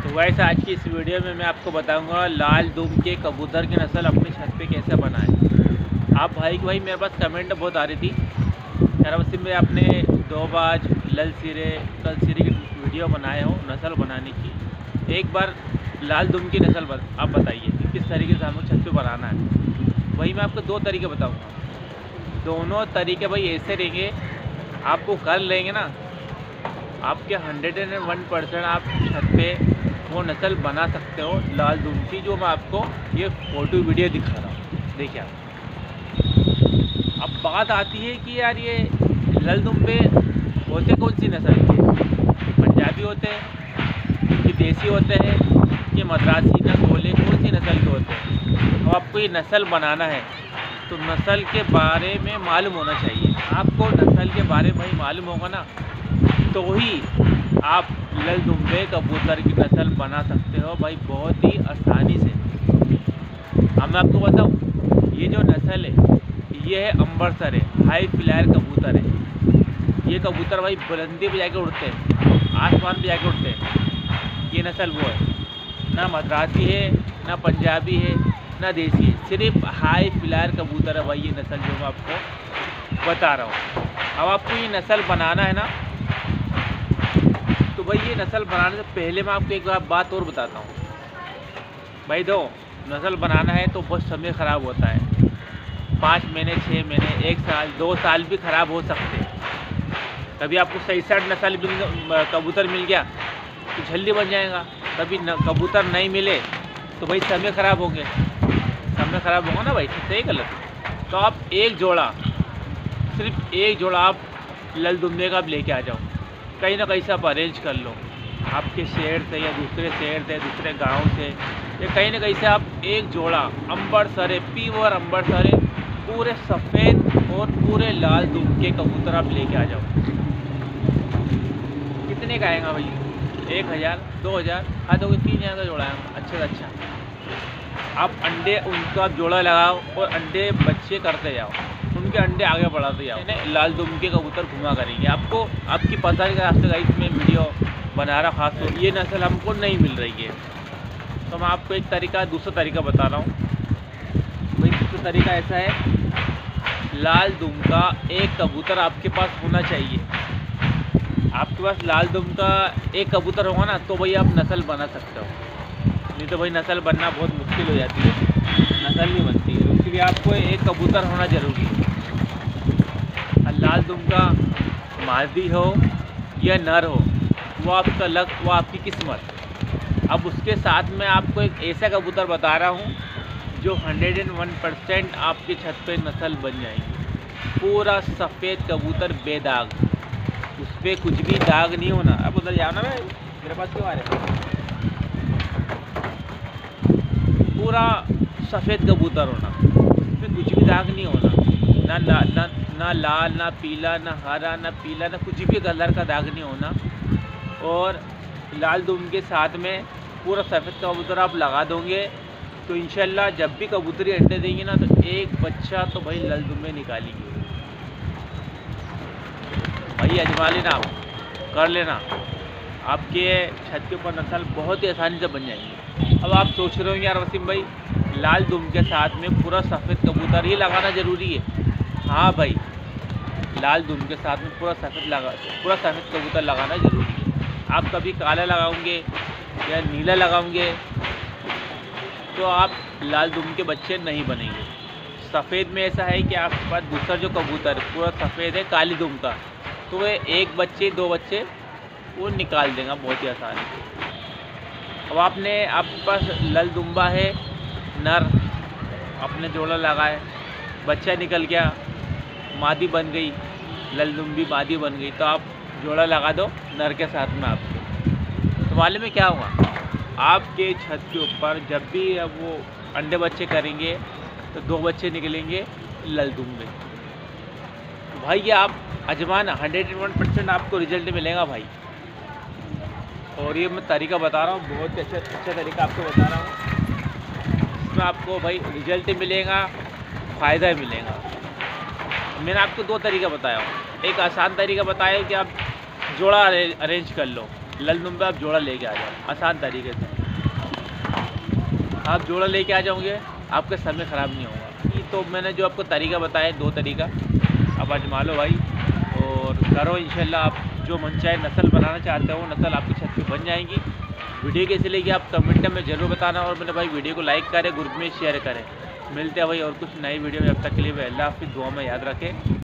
तो वैसे आज की इस वीडियो में मैं आपको बताऊंगा लाल दुम के कबूतर की नस्ल अपनी छत पे कैसे बनाएं। आप भाई मेरे पास कमेंट बहुत आ रही थी यार वैसे में आपने दोबाज लल सिरे कल सिरे की वीडियो बनाए हो नस्ल बनाने की, एक बार लाल दुम की नस्ल आप बताइए कि किस तरीके से हमको छत पे बनाना है। वही मैं आपको दो तरीके बताऊँगा। दोनों तरीके भाई ऐसे रहेंगे, आपको कर लेंगे ना आपके 101% आप छत पे वो नस्ल बना सकते हो लाल दुम की, जो मैं आपको ये फ़ोटो वीडियो दिखा रहा हूँ। देखिए अब बात आती है कि यार ये लाल दुम पे होते कौन सी नस्ल के, पंजाबी होते हैं कि देसी होते हैं कि मद्रासी नगोले, कौन सी नस्ल के होते हैं। तो आपको ये नस्ल बनाना है तो नस्ल के बारे में मालूम होना चाहिए। आपको नस्ल के बारे में मालूम होगा ना तो ही आप लाल दुम्बे कबूतर की नस्ल बना सकते हो भाई, बहुत ही आसानी से। अब मैं आपको बताऊं, ये जो नस्ल है ये है अम्बरसर है, हाई फ्लायर कबूतर है। ये कबूतर भाई बुलंदी पे जाके उड़ते हैं, आसमान पे जाके उड़ते हैं। ये नस्ल वो है, ना मद्रासी है ना पंजाबी है ना देसी है, सिर्फ हाई फ्लायर कबूतर है भाई ये नस्ल जो मैं आपको बता रहा हूँ। अब आपको ये नस्ल बनाना है ना तो भाई ये नस्ल बनाने से पहले मैं आपको एक बात और बताता हूँ भाई। दो नस्ल बनाना है तो बहुत समय ख़राब होता है, 5 महीने 6 महीने 1 साल 2 साल भी ख़राब हो सकते हैं। कभी आपको सही साइड नस्ल कबूतर मिल गया तो जल्दी बन जाएगा, कभी कबूतर नहीं मिले तो भाई समय ख़राब हो गया। समय ख़राब होगा ना भाई, सही गलत। तो आप एक जोड़ा, सिर्फ एक जोड़ा आप लाल दुम्बे का आप लेके आ जाओ, कहीं ना कहीं से आप अरेंज कर लो, आपके शहर से या दूसरे शहर से दूसरे गांव से या कहीं ना कहीं से आप एक जोड़ा अम्बरसर है, प्योर अम्बरसर है, पूरे सफ़ेद और पूरे लाल दुम के कबूतर आप लेके आ जाओ। कितने का आएगा भाई? 1000 2000 हाँ तो 3000 का जोड़ा है अच्छा से अच्छा। आप अंडे उनका आप जोड़ा लगाओ और अंडे बच्चे करते जाओ, उनके अंडे आगे बढ़ाते जाओ। लाल दुम के कबूतर घुमा करेंगे आपको, आपकी पसंद का रास्ते गाइस में वीडियो बना रहा। खास तौर ये नस्ल हमको नहीं मिल रही है तो मैं आपको एक तरीका दूसरा तरीका बता रहा हूँ भाई। दूसरा तरीका ऐसा है, लाल दुम का एक कबूतर आपके पास होना चाहिए। आपके पास लाल दुम का एक कबूतर होगा ना तो भाई आप नस्ल बना सकते हो, नहीं तो भाई नस्ल बनना बहुत मुश्किल हो जाती है, नस्ल नहीं बनती है। उसके लिए आपको एक कबूतर होना ज़रूरी है। लाल दुम का मादी हो या नर हो वो आपका लक, वो आपकी किस्मत। अब उसके साथ में आपको एक ऐसा कबूतर बता रहा हूँ जो 101% आपकी छत पे नस्ल बन जाएगी। पूरा सफ़ेद कबूतर बेदाग, उस पर कुछ भी दाग नहीं होना। अब उधर जाओ ना भाई, मेरे पास क्यों आ रहे हैं? पूरा सफ़ेद कबूतर होना, उस पर कुछ भी दाग नहीं होना, ना लाल ना पीला ना हरा ना पीला ना कुछ भी कलर का दाग नहीं होना। और लाल दुम के साथ में पूरा सफ़ेद कबूतर आप लगा दोगे तो इंशाल्लाह जब भी कबूतरी अंडे देंगे ना तो एक बच्चा तो भाई लाल दुम में निकालेंगे भाई। अजमा लेना, आप कर लेना, आपके छत के ऊपर नस्ल बहुत ही आसानी से बन जाएंगी। अब आप सोच रहे हो यार वसीम भाई लाल दुम के साथ में पूरा सफ़ेद कबूतर ही लगाना ज़रूरी है। हाँ भाई, लाल दुम के साथ में पूरा सफ़ेद कबूतर लगाना ज़रूरी है। आप कभी काला लगाओगे या नीला लगाओगे तो आप लाल दुम के बच्चे नहीं बनेंगे। सफ़ेद में ऐसा है कि आपके पास दूसरा जो कबूतर पूरा सफ़ेद है काली दुम का, तो वह 1 बच्चे 2 बच्चे वो निकाल देगा बहुत ही आसानी से। अब आपके पास लाल दुम्बा है नर, अपने जोड़ा लगाए, बच्चा निकल गया, मादी बन गई, लाल दुम्बी मादी बन गई, तो आप जोड़ा लगा दो नर के साथ में आपके। तो मालूम में क्या होगा, आपके छत के ऊपर जब भी अब वो अंडे बच्चे करेंगे तो 2 बच्चे निकलेंगे लाल दुम्बे। तो भाई ये आप अजमाना, 101% आपको रिजल्ट मिलेगा भाई। और ये मैं तरीका बता रहा हूँ, बहुत अच्छा तरीका आपको बता रहा हूँ, इसमें आपको भाई रिजल्ट मिलेगा, फ़ायदा मिलेगा। मैंने आपको 2 तरीका बताया हूँ। एक आसान तरीका बताया कि आप जोड़ा अरेंज कर लो, लाल दुम पे आप जोड़ा लेके आ जाओ आसान तरीके से। आप जोड़ा लेके आ जाओगे, आपका समय ख़राब नहीं होगा। ये तो मैंने जो आपको तरीका बताया 2 तरीका, आप आजमा लो भाई और करो इंशाल्लाह। आप जो मन चाहे नस्ल बनाना चाहते हो वो नस्ल आपकी छत पे बन जाएंगी। वीडियो कैसी लगी आप कमेंट में ज़रूर बताना और मेरे भाई वीडियो को लाइक करें, ग्रुप में शेयर करें। मिलते हैं भाई और कुछ नई वीडियो में, जब तक के लिए अल्लाह हाफ़िज़, दुआ में याद रखें।